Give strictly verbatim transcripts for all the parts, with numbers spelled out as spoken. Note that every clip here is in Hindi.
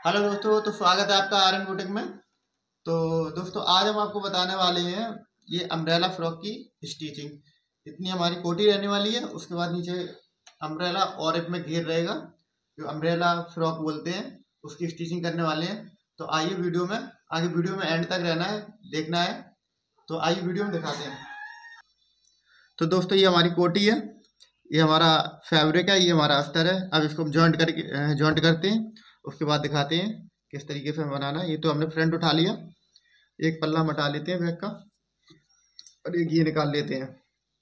हेलो दोस्तों, तो स्वागत है आपका आर एन बुटीक में। तो दोस्तों, आज हम आपको बताने वाले हैं ये अम्ब्रेला फ्रॉक की स्टिचिंग। इतनी हमारी कोटी रहने वाली है, उसके बाद नीचे अम्ब्रेला और इसमें घेर रहेगा, जो अम्ब्रेला फ्रॉक बोलते हैं, उसकी स्टिचिंग करने वाले हैं। तो आइए वीडियो में, आगे वीडियो में एंड तक रहना है, देखना है। तो आइए वीडियो में दिखाते हैं। तो दोस्तों, ये हमारी कोटी है, ये हमारा फैब्रिक है, ये हमारा अस्तर है। अब इसको हम जॉइंट करके जॉइंट करते हैं, उसके बाद दिखाते हैं किस तरीके से बनाना है। ये तो हमने फ्रंट उठा लिया, एक पल्ला हम हटा लेते हैं बैक का और एक ये निकाल लेते हैं।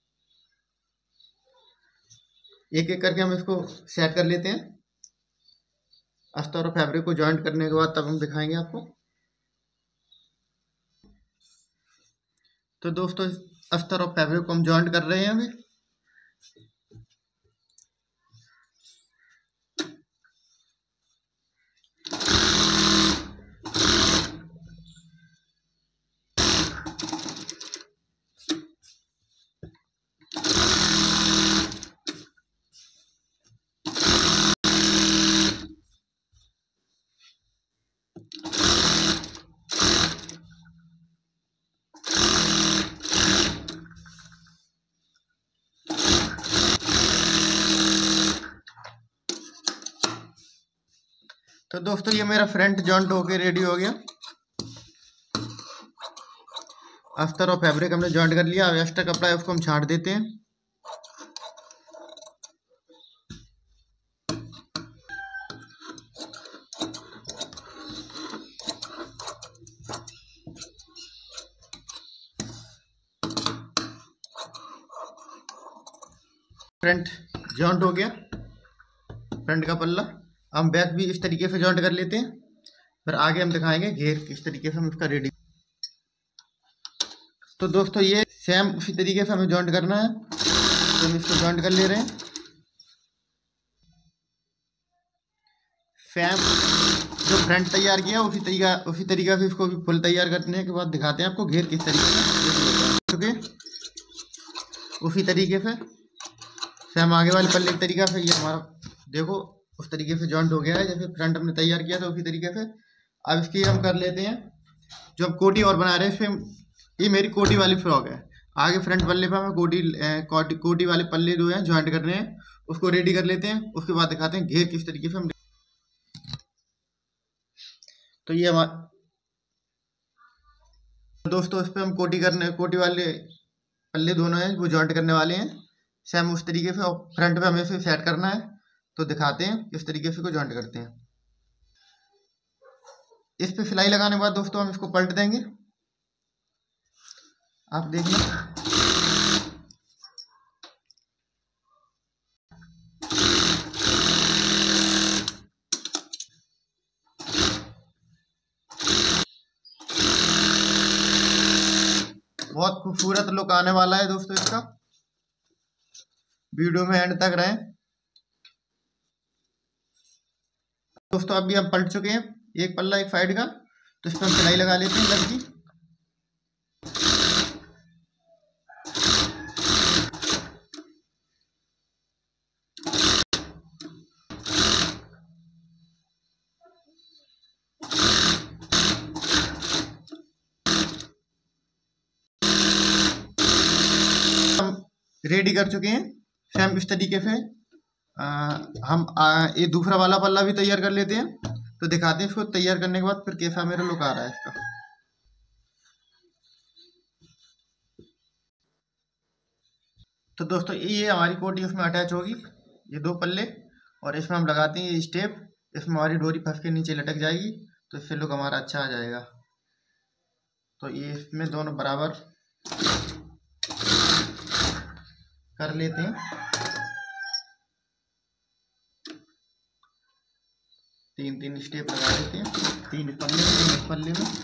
एक एक करके हम इसको सेट कर लेते हैं। अस्तर और फैब्रिक को जॉइंट करने के बाद तब हम दिखाएंगे आपको। तो दोस्तों, अस्तर और फैब्रिक को हम जॉइंट कर रहे हैं अभी। तो दोस्तों, ये मेरा फ्रंट जॉइंट होके रेडी हो गया। अस्तर और फैब्रिक हमने जॉइंट कर लिया। अब एक्स्ट्रा कपड़ा है उसको हम छांट देते हैं। फ्रंट जॉइंट हो गया, फ्रंट का पल्ला। हम बैक भी इस तरीके से जॉइंट कर लेते हैं, फिर आगे हम दिखाएंगे घेर किस तरीके से हम इसका रेडी। तो दोस्तों, ये सेम उसी तरीके से हमें जॉइंट करना है, तो हम इसको जॉइंट कर ले रहे हैं। सेम जो फ्रंट तैयार किया उसी तरीका उसी तरीका से इसको भी फुल तैयार करने के बाद दिखाते हैं आपको घेर किस तरीके से। ओके, उसी तरीके से सेम आगे वाले पल्ले के तरीका से ये हमारा देखो उस तरीके से जॉइंट हो गया है, जैसे फ्रंट हमने तैयार किया था उसी तरीके से। अब इसकी हम कर लेते हैं जो हम कोटी और बना रहे हैं। इसमें ये मेरी कोटी वाली फ्रॉक है, आगे फ्रंट पल्ले पर हमें कोटी कोटी कोटी वाले पल्ले जो है ज्वाइंट करने हैं, उसको रेडी कर लेते हैं। उसके बाद दिखाते हैं घेर किस तरीके से हम। तो ये हमारा दोस्तों, इस पर हम कोटी करने कोटी वाले पल्ले दोनों हैं वो ज्वाइंट करने वाले हैं सेम उस तरीके से, और फ्रंट पे हमें इसे सेट करना है। तो दिखाते हैं किस तरीके से को ज्वाइंट करते हैं। इस पे सिलाई लगाने के बाद दोस्तों हम इसको पलट देंगे। आप देखिए, बहुत खूबसूरत लुक आने वाला है दोस्तों इसका। वीडियो में एंड तक रहें दोस्तों। अभी हम पलट चुके हैं, एक पल्ला एक साइड का, तो इस पर हम सिलाई लगा लेते हैं लड़की। हम रेडी कर चुके हैं सेम इस तरीके से। आ, हम आ, ये दूसरा वाला पल्ला भी तैयार कर लेते हैं, तो दिखाते हैं इसको तैयार करने के बाद फिर कैसा मेरा लुक आ रहा है इसका। तो दोस्तों, ये हमारी कोटी उसमें अटैच होगी, ये दो पल्ले, और इसमें हम लगाते हैं ये स्टेप। इसमें हमारी डोरी फंस के नीचे लटक जाएगी, तो इससे लुक हमारा अच्छा आ जाएगा। तो ये इसमें दोनों बराबर कर लेते हैं। तीन तीन स्टेप लगा देते हैं, तीन पल्ले तीन इस पल्ले में।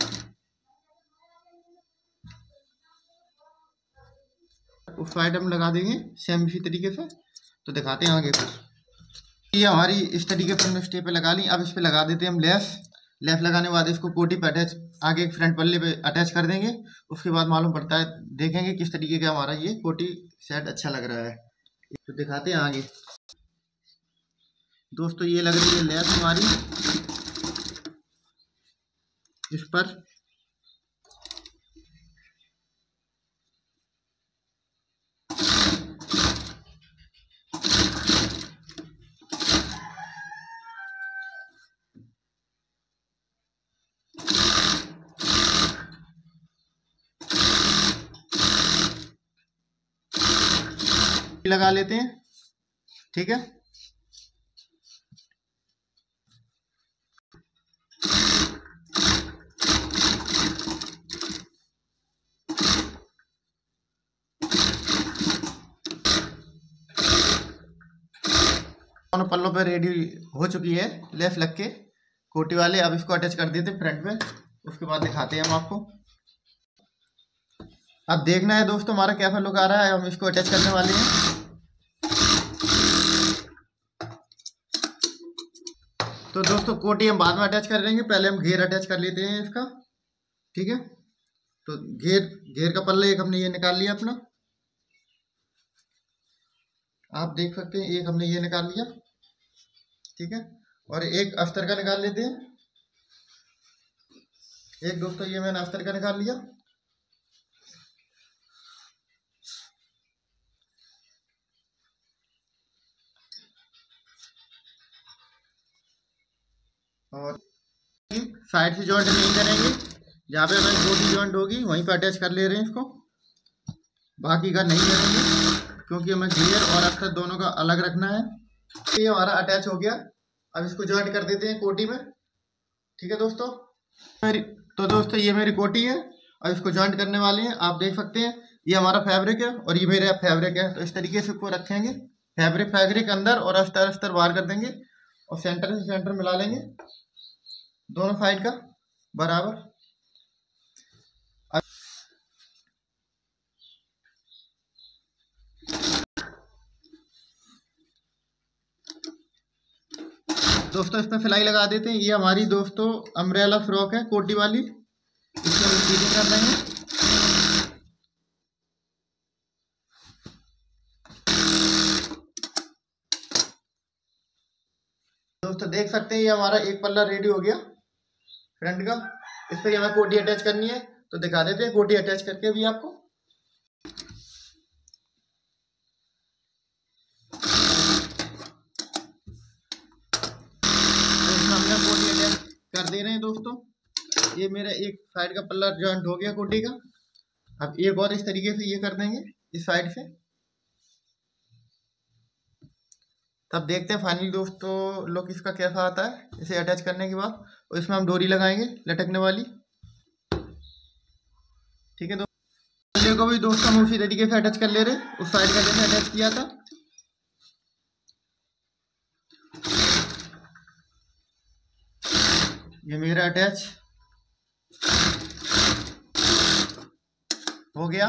उस साइड हम लगा देंगे सेम इसी तरीके से। तो दिखाते हैं आगे कुछ। ये हमारी इस तरीके से हमने स्टेप पे लगा ली। अब इस पे लगा देते हैं हम लेस। लेस लगाने के बाद इसको कोटी पे अटैच, आगे फ्रंट पल्ले पे अटैच कर देंगे। उसके बाद मालूम पड़ता है, देखेंगे किस तरीके का हमारा ये कोटी सेट अच्छा लग रहा है। तो दिखाते हैं आगे दोस्तों। ये लग रही है लेस हमारी, इस पर लगा लेते हैं। ठीक है, दोनों पल्लों पे रेडी हो चुकी है लेस लग के कोटी वाले। अब इसको अटैच कर देते हैं फ्रंट पे, उसके बाद दिखाते हैं हम आपको। अब देखना है दोस्तों हमारा कैसा लुक आ रहा है। हम इसको अटैच करने वाले हैं। तो दोस्तों कोटी हम बाद में अटैच कर लेंगे, पहले हम घेर अटैच कर लेते हैं इसका। ठीक है, तो घेर घेर का पल्ला एक हमने ये निकाल लिया अपना, आप देख सकते हैं एक हमने ये निकाल लिया। ठीक है, और एक अस्तर का निकाल लेते हैं। एक दोस्तों ये मैंने अस्तर का निकाल लिया। और साइड से जॉइंट नहीं करेंगे, जहाँ पे हमारी कोटी जॉइंट होगी वहीं पे अटैच कर ले रहे हैं इसको, बाकी का नहीं करेंगे क्योंकि हमें घेर और अस्तर दोनों का अलग रखना है। ये हमारा अटैच हो गया। अब इसको जॉइंट कर देते हैं कोटी में। ठीक है दोस्तों, मेरी तो दोस्तों ये मेरी कोटी है। अब इसको जॉइंट करने वाले हैं। आप देख सकते हैं ये हमारा फैब्रिक है और ये मेरा फैब्रिक है। तो इस तरीके से इसको रखेंगे, फैब्रिक फैब्रिक अंदर और अस्तर अस्तर बाहर कर देंगे और सेंटर से सेंटर मिला लेंगे दोनों साइड का बराबर। दोस्तों इसमें सिलाई लगा देते हैं। ये हमारी दोस्तों अम्ब्रेला फ्रॉक है कोटी वाली, इसमें हम स्टिचिंग कर रहे हैं। दोस्तों देख सकते हैं ये हमारा एक पल्ला रेडी हो गया फ्रंट का। इस पर हमें कोटी अटैच करनी है, तो दिखा देते हैं कोटी अटैच करके भी आपको। तो इसमें हमने कोटी अटैच कर दे रहे हैं दोस्तों। ये मेरा एक साइड का पल्ला जॉइंट हो गया कोटी का। अब एक और इस तरीके से ये कर देंगे इस साइड से। तब देखते हैं फाइनली दोस्तों लुक इसका कैसा आता है इसे अटैच करने के बाद। और इसमें हम डोरी लगाएंगे लटकने वाली। ठीक है दोस्तों, को भी दोस्तों हम उसी तरीके से अटैच कर ले रहे हैं, उस साइड का जैसे अटैच किया था। ये मेरा अटैच हो गया।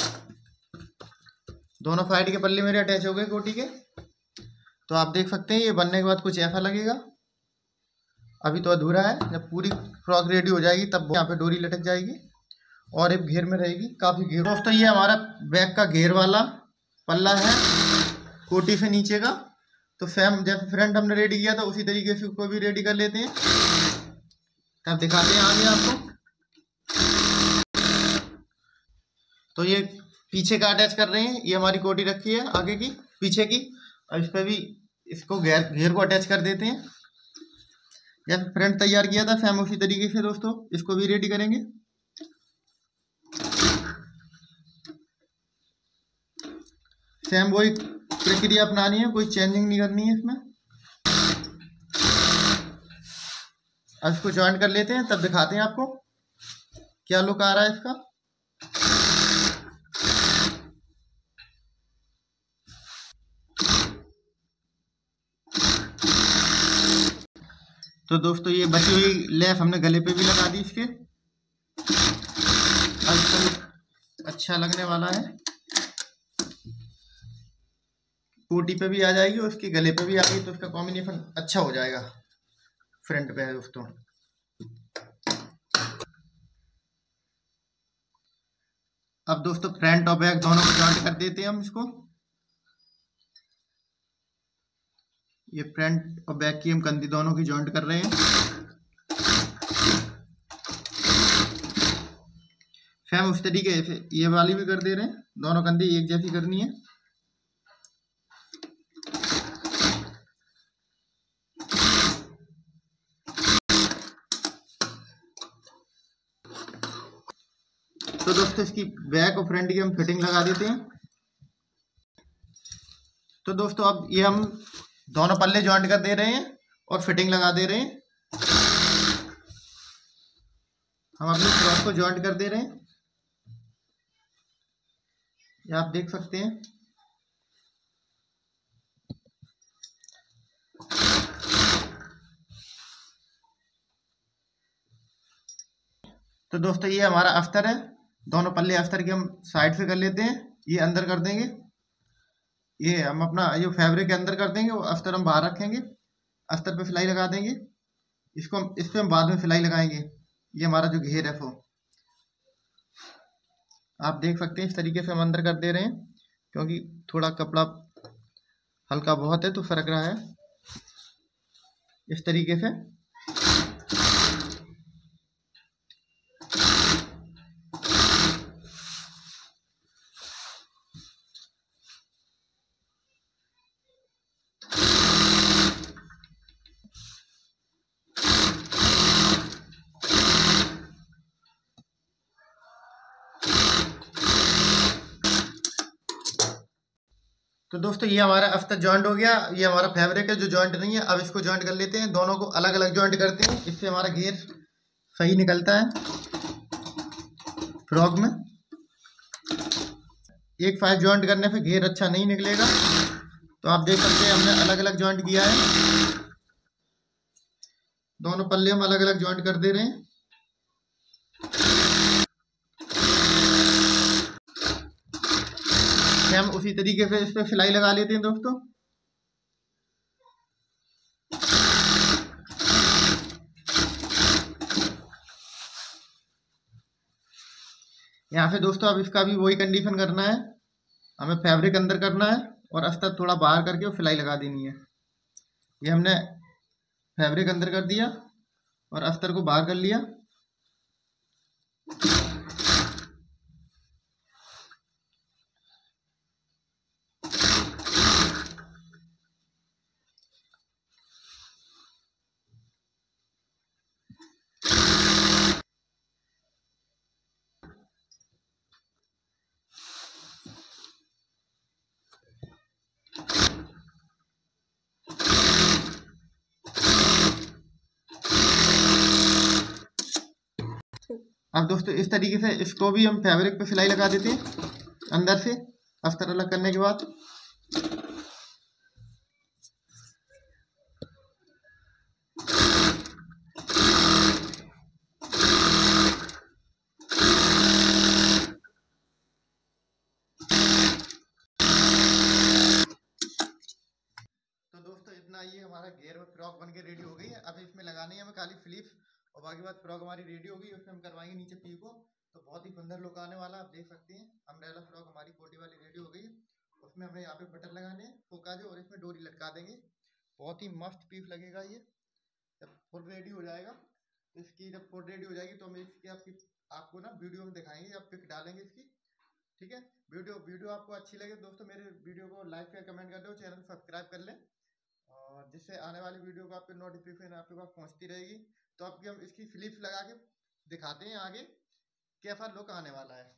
दोनों साइड के पल्ले मेरे अटैच हो गए कोटी के। तो आप देख सकते हैं ये बनने के बाद कुछ ऐसा लगेगा। अभी तो अधूरा है, जब पूरी फ्रॉक रेडी हो जाएगी तब यहाँ पे डोरी लटक जाएगी और एक घेर में रहेगी काफी घेर। दोस्तों ये हमारा बैक का घेर वाला पल्ला है कोटी से नीचे का। तो सेम जैसे फ्रंट हमने रेडी किया था उसी तरीके से उसको भी रेडी कर लेते हैं, तब दिखाते हैं आगे आपको। तो ये पीछे का अटैच कर रहे हैं, ये हमारी कोटी रखी है आगे की पीछे की। अब इस पर भी इसको घेर घेर को अटैच कर देते हैं। जैसे फ्रंट तैयार किया था सेम उसी तरीके से दोस्तों इसको भी रेडी करेंगे। सेम वही प्रक्रिया अपनानी है, कोई चेंजिंग नहीं करनी है इसमें। अब इसको ज्वाइन कर लेते हैं, तब दिखाते हैं आपको क्या लुक आ रहा है इसका। तो दोस्तों ये बची हुई लेस हमने गले पे भी लगा दी इसके। अब अच्छा लगने वाला है, कोटी पे भी आ जाएगी और उसके गले पे भी आ गई, तो उसका कॉम्बिनेशन अच्छा हो जाएगा फ्रंट पे है दोस्तों। अब दोस्तों फ्रंट और बैक दोनों को जॉइंट कर देते हैं हम इसको। ये फ्रंट और बैक की हम कंधी दोनों की जॉइंट कर रहे हैं। सेम उस तरीके से ये वाली भी कर दे रहे हैं, दोनों कंधे एक जैसी करनी है। तो दोस्तों इसकी बैक और फ्रंट की हम फिटिंग लगा देते हैं। तो दोस्तों अब ये हम दोनों पल्ले जॉइंट कर दे रहे हैं और फिटिंग लगा दे रहे हैं। हम अपनी फ्रॉक को जॉइंट कर दे रहे हैं, ये आप देख सकते हैं। तो दोस्तों ये हमारा अस्तर है, दोनों पल्ले अस्तर के हम साइड से कर लेते हैं, ये अंदर कर देंगे। ये हम अपना ये फैब्रिक के अंदर कर देंगे और अस्तर हम बाहर रखेंगे, अस्तर पे सिलाई लगा देंगे। इसको हम इस पे हम बाद में सिलाई लगाएंगे। ये हमारा जो घेर है वो आप देख सकते हैं, इस तरीके से हम अंदर कर दे रहे हैं, क्योंकि थोड़ा कपड़ा हल्का बहुत है तो सरक रहा है। इस तरीके से तो दोस्तों ये हमारा अस्तर जॉइंट हो गया। ये हमारा फैब्रिक है जो जॉइंट नहीं है, अब इसको जॉइंट कर लेते हैं। दोनों को अलग अलग जॉइंट करते हैं, इससे हमारा घेर सही निकलता है फ्रॉक में। एक साइड जॉइंट करने से घेर अच्छा नहीं निकलेगा। तो आप देख सकते हैं हमने अलग अलग जॉइंट किया है, दोनों पल्ले हम अलग अलग जॉइंट कर दे रहे हैं। हम उसी तरीके से इस पर सिलाई लगा लेते हैं दोस्तों। यहाँ से दोस्तों अब इसका भी वही कंडीशन करना है, हमें फैब्रिक अंदर करना है और अस्तर थोड़ा बाहर करके सिलाई लगा देनी है। ये हमने फैब्रिक अंदर कर दिया और अस्तर को बाहर कर लिया। अब दोस्तों इस तरीके से इसको भी हम फैब्रिक पे सिलाई लगा देते हैं अंदर से, अस्तर अलग करने के बाद। तो दोस्तों इतना ये हमारा घेर और फ्रॉक बन के रेडी हो गई है। अब इसमें लगानी है हमें खाली फ्लिप्स और बाकी बात फ्रॉक हमारी रेडी हो गई। उसमें हम करवाएंगे नीचे पी को, तो बहुत ही सुंदर लुक आने वाला आप देख सकते हैं। अम्ब्रेला फ्रॉक हमारी कोटी वाली रेडी हो गई है। उसमें हमें यहाँ पे बटन लगाने हैं फोका जो, और इसमें डोरी लटका देंगे। बहुत ही मस्त पीस लगेगा ये जब फुल रेडी हो जाएगा। तो इसकी जब फुल रेडी हो जाएगी तो हम इसकी आपकी आपको ना वीडियो में दिखाएंगे, आप पिक डालेंगे इसकी, ठीक है। वीडियो वीडियो आपको अच्छी लगे दोस्तों मेरे वीडियो को लाइक कर कमेंट कर दो, चैनल सब्सक्राइब कर लें, और जिससे आने वाली वीडियो को आपके नोटिफिकेशन आपके पास पहुंचती रहेगी। तो आपकी हम इसकी फ्लिप्स लगा के दिखाते हैं आगे कैसा लुक आने वाला है।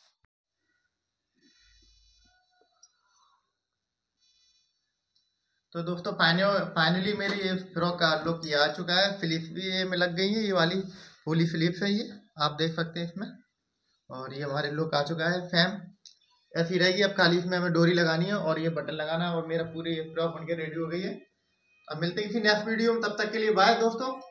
तो दोस्तों फाइनली मेरी ये फ्रॉक का लुक ये आ चुका है। फ्लिप्स भी ये में लग गई है, ये वाली फुली फ्लिप्स है, ये आप देख सकते हैं इसमें। और ये हमारे लुक आ चुका है फैम ऐसी रहेगी। अब खाली इसमें हमें डोरी लगानी है और ये बटन लगाना है, और मेरा पूरी फ्रॉक बनके रेडी हो गई है। अब मिलते हैं किसी नेक्स्ट वीडियो में, तब तक के लिए बाय दोस्तों।